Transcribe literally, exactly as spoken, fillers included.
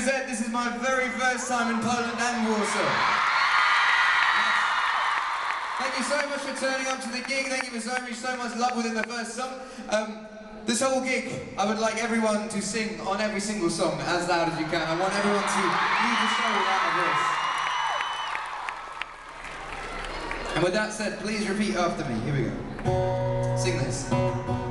Z. This is my very first time in Poland and Warsaw. Thank you so much for turning up to the gig. Thank you for showing me so much love within the first song. Um, this whole gig, I would like everyone to sing on every single song as loud as you can. I want everyone to leave the show without a voice. And with that said, please repeat after me. Here we go. Sing this.